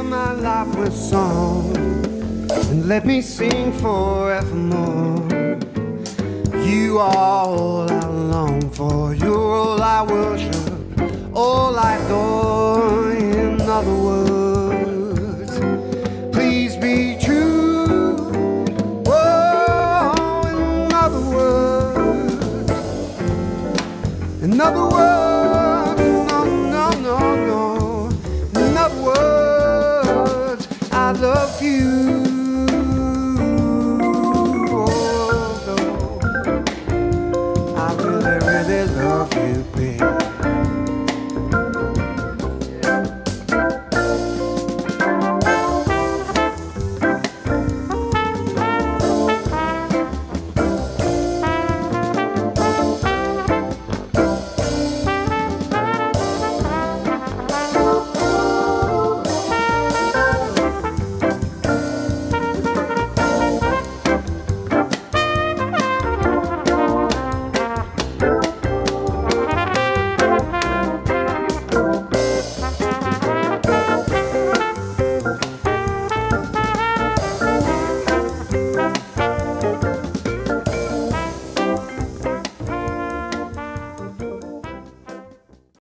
my life with song, and let me sing forevermore. You are all I long for, you're all I worship, all I adore. In other words, please be true. Oh, in other words, in other words, no, no, no, no. In other words, I love you.